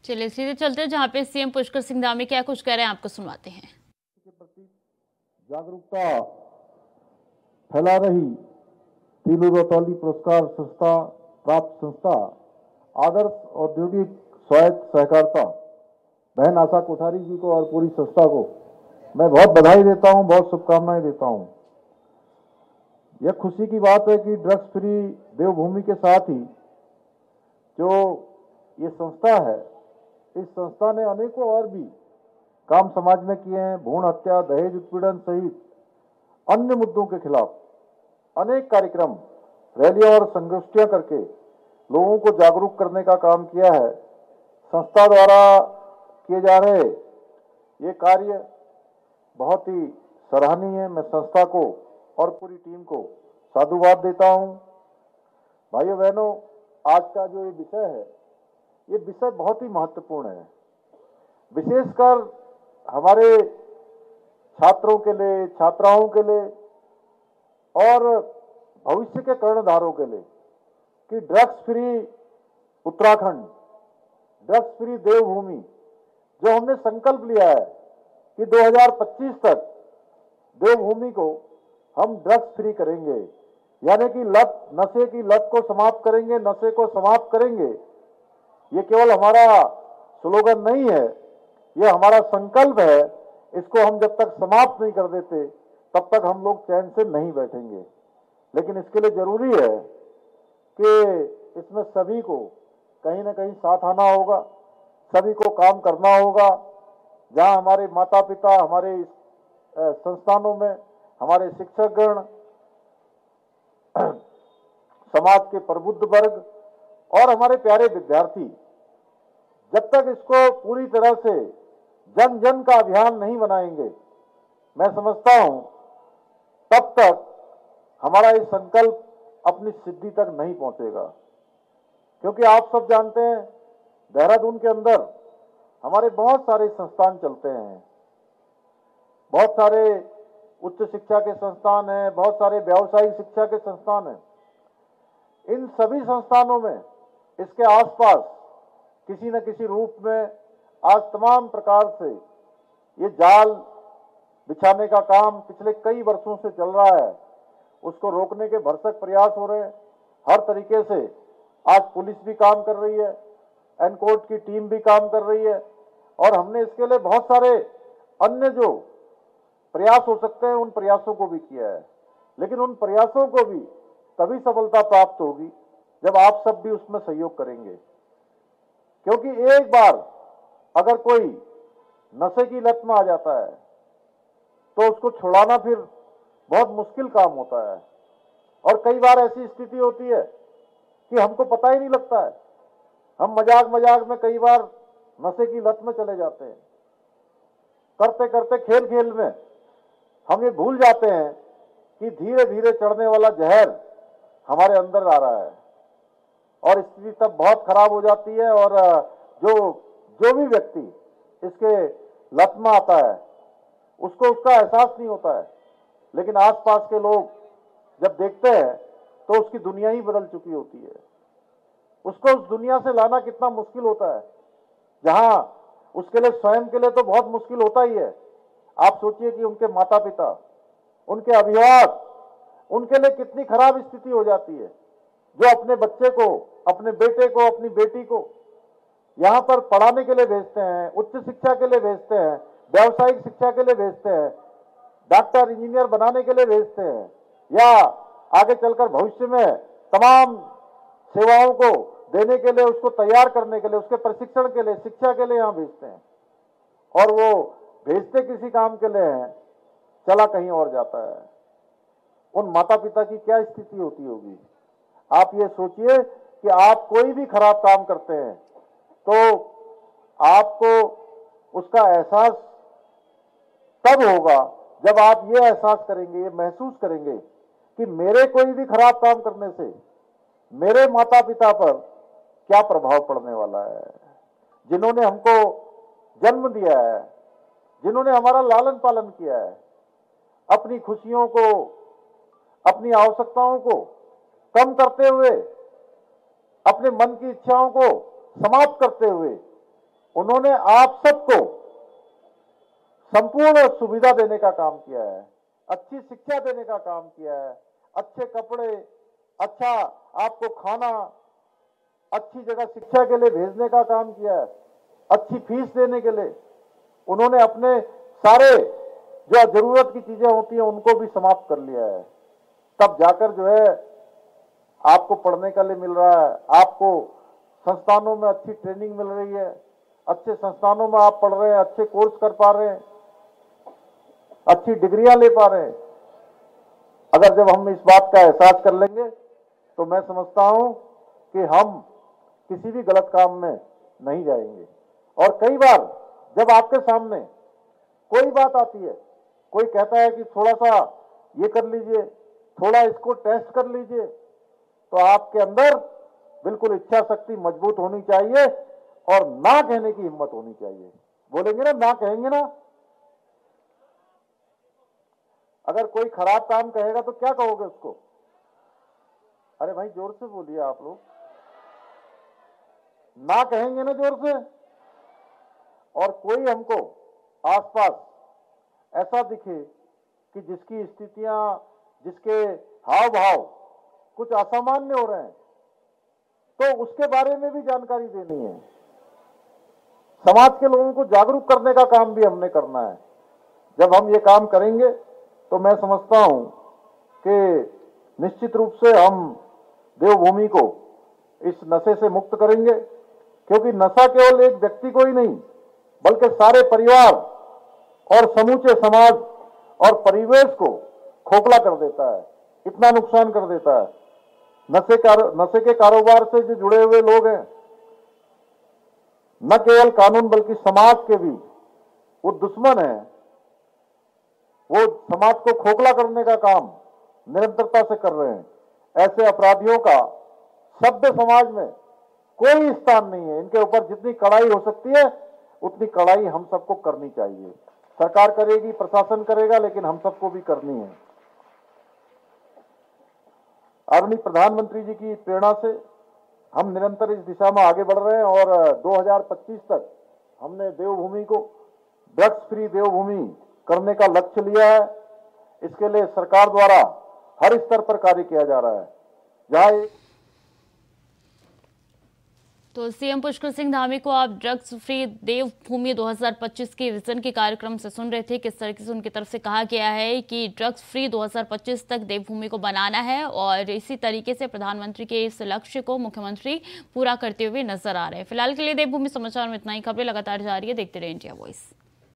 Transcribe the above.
चलिए सीधे चलते हैं जहाँ पे सीएम पुष्कर सिंह धामी क्या कुछ कह रहे हैं, आपको सुनवाते हैं। के प्रति जागरूकता फैला रही तीलू रतौली पुरस्कार संस्था प्राप्त संस्था आदर्श औद्योगिक स्वायत्त सहकारिता बहन आशा कोठारी जी को और पूरी संस्था को मैं बहुत बधाई देता हूं, बहुत शुभकामनाएं देता हूं। यह खुशी की बात है कि ड्रग्स फ्री देवभूमि के साथ ही जो ये संस्था है, इस संस्था ने अनेकों और भी काम समाज में किए हैं। भ्रूण हत्या, दहेज उत्पीड़न सहित अन्य मुद्दों के खिलाफ अनेक कार्यक्रम, रैलियां और संगोष्ठियां करके लोगों को जागरूक करने का काम किया है। संस्था द्वारा किए जा रहे ये कार्य बहुत ही सराहनीय है। मैं संस्था को और पूरी टीम को साधुवाद देता हूं। भाइयों बहनों, आज का जो ये विषय है, ये विषय बहुत ही महत्वपूर्ण है, विशेषकर हमारे छात्रों के लिए, छात्राओं के लिए और भविष्य के कर्णधारों के लिए कि drugs free Uttarakhand, drugs free Devbhoomi जो हमने संकल्प लिया है कि 2025 तक देवभूमि को हम ड्रग्स फ्री करेंगे, यानी कि लत, नशे की लत को समाप्त करेंगे, नशे को समाप्त करेंगे। ये केवल हमारा स्लोगन नहीं है, ये हमारा संकल्प है। इसको हम जब तक समाप्त नहीं कर देते तब तक हम लोग चैन से नहीं बैठेंगे। लेकिन इसके लिए जरूरी है कि इसमें सभी को कहीं ना कहीं साथ आना होगा, सभी को काम करना होगा। जहां हमारे माता पिता, हमारे संस्थानों में हमारे शिक्षकगण, समाज के प्रबुद्ध वर्ग और हमारे प्यारे विद्यार्थी जब तक इसको पूरी तरह से जन जन का अभियान नहीं बनाएंगे, मैं समझता हूं तब तक हमारा ये संकल्प अपनी सिद्धि तक नहीं पहुंचेगा। क्योंकि आप सब जानते हैं, देहरादून के अंदर हमारे बहुत सारे संस्थान चलते हैं, बहुत सारे उच्च शिक्षा के संस्थान हैं, बहुत सारे व्यावसायिक शिक्षा के संस्थान हैं। इन सभी संस्थानों में इसके आसपास किसी न किसी रूप में आज तमाम प्रकार से ये जाल बिछाने का काम पिछले कई वर्षों से चल रहा है। उसको रोकने के भरसक प्रयास हो रहे हैं। हर तरीके से आज पुलिस भी काम कर रही है, एनकोर्ट की टीम भी काम कर रही है, और हमने इसके लिए बहुत सारे अन्य जो प्रयास हो सकते हैं उन प्रयासों को भी किया है। लेकिन उन प्रयासों को भी तभी सफलता प्राप्त होगी जब आप सब भी उसमें सहयोग करेंगे। क्योंकि एक बार अगर कोई नशे की लत में आ जाता है तो उसको छुड़ाना फिर बहुत मुश्किल काम होता है। और कई बार ऐसी स्थिति होती है कि हमको पता ही नहीं लगता है, हम मजाक मजाक में कई बार नशे की लत में चले जाते हैं। करते करते खेल खेल में हम ये भूल जाते हैं कि धीरे धीरे चढ़ने वाला जहर हमारे अंदर आ रहा है और स्थिति तब बहुत खराब हो जाती है। और जो भी व्यक्ति इसके लत में आता है उसको उसका एहसास नहीं होता है, लेकिन आसपास के लोग जब देखते हैं तो उसकी दुनिया ही बदल चुकी होती है। उसको उस दुनिया से लाना कितना मुश्किल होता है, जहां उसके लिए, स्वयं के लिए तो बहुत मुश्किल होता ही है। आप सोचिए कि उनके माता पिता, उनके अभिभावक, उनके लिए कितनी खराब स्थिति हो जाती है, जो अपने बच्चे को, अपने बेटे को, अपनी बेटी को यहां पर पढ़ाने के लिए भेजते हैं, उच्च शिक्षा के लिए भेजते हैं, व्यावसायिक शिक्षा के लिए भेजते हैं, डॉक्टर इंजीनियर बनाने के लिए भेजते हैं, या आगे चलकर भविष्य में तमाम सेवाओं को देने के लिए, उसको तैयार करने के लिए, उसके प्रशिक्षण के लिए, शिक्षा के लिए यहां भेजते हैं। और वो भेजते किसी काम के लिए हैं, चला कहीं और जाता है। उन माता पिता की क्या स्थिति होती होगी। आप ये सोचिए कि आप कोई भी खराब काम करते हैं तो आपको उसका एहसास तब होगा जब आप ये एहसास करेंगे, ये महसूस करेंगे कि मेरे कोई भी खराब काम करने से मेरे माता पिता पर क्या प्रभाव पड़ने वाला है। जिन्होंने हमको जन्म दिया है, जिन्होंने हमारा लालन पालन किया है, अपनी खुशियों को, अपनी आवश्यकताओं को कम करते हुए, अपने मन की इच्छाओं को समाप्त करते हुए उन्होंने आप सबको संपूर्ण सुविधा देने का काम किया है, अच्छी शिक्षा देने का काम किया है, अच्छे कपड़े, अच्छा आपको खाना, अच्छी जगह शिक्षा के लिए भेजने का काम किया है, अच्छी फीस देने के लिए उन्होंने अपने सारे जो जरूरत की चीजें होती हैं उनको भी समाप्त कर लिया है। तब जाकर जो है आपको पढ़ने के लिए मिल रहा है, आपको संस्थानों में अच्छी ट्रेनिंग मिल रही है, अच्छे संस्थानों में आप पढ़ रहे हैं, अच्छे कोर्स कर पा रहे हैं, अच्छी डिग्रियां ले पा रहे हैं। अगर जब हम इस बात का एहसास कर लेंगे तो मैं समझता हूं कि हम किसी भी गलत काम में नहीं जाएंगे। और कई बार जब आपके सामने कोई बात आती है, कोई कहता है कि थोड़ा सा ये कर लीजिए, थोड़ा इसको टेस्ट कर लीजिए, तो आपके अंदर बिल्कुल इच्छा शक्ति मजबूत होनी चाहिए और ना कहने की हिम्मत होनी चाहिए। बोलेंगे ना कहेंगे ना। अगर कोई खराब काम कहेगा तो क्या कहोगे उसको? अरे भाई जोर से बोलिए आप लोग। ना कहेंगे ना जोर से। और कोई हमको आसपास ऐसा दिखे कि जिसकी स्थितियां, जिसके हाव भाव कुछ असामान्य हो रहे हैं, तो उसके बारे में भी जानकारी देनी है। समाज के लोगों को जागरूक करने का काम भी हमने करना है। जब हम ये काम करेंगे तो मैं समझता हूं कि निश्चित रूप से हम देवभूमि को इस नशे से मुक्त करेंगे, क्योंकि नशा केवल एक व्यक्ति को ही नहीं बल्कि सारे परिवार और समूचे समाज और परिवेश को खोखला कर देता है, इतना नुकसान कर देता है। नशे के कारोबार से जो जुड़े हुए लोग हैं, न केवल कानून बल्कि समाज के भी वो दुश्मन हैं। वो समाज को खोखला करने का काम निरंतरता से कर रहे हैं। ऐसे अपराधियों का सभ्य समाज में कोई स्थान नहीं है। इनके ऊपर जितनी कड़ाई हो सकती है उतनी कड़ाई हम सबको करनी चाहिए। सरकार करेगी, प्रशासन करेगा, लेकिन हम सबको भी करनी है। आदरणीय प्रधानमंत्री जी की प्रेरणा से हम निरंतर इस दिशा में आगे बढ़ रहे हैं और 2025 तक हमने देवभूमि को ड्रग्स फ्री देवभूमि करने का लक्ष्य लिया है। इसके लिए सरकार द्वारा हर स्तर पर कार्य किया जा रहा है। जहां तो सीएम पुष्कर सिंह धामी को आप ड्रग्स फ्री देवभूमि 2025 के विजन के कार्यक्रम से सुन रहे थे। किस तरीके से उनकी तरफ से कहा गया है कि ड्रग्स फ्री 2025 तक देवभूमि को बनाना है, और इसी तरीके से प्रधानमंत्री के इस लक्ष्य को मुख्यमंत्री पूरा करते हुए नजर आ रहे हैं। फिलहाल के लिए देवभूमि समाचार में इतना ही। खबरें लगातार जारी है, देखते रहे इंडिया वॉइस।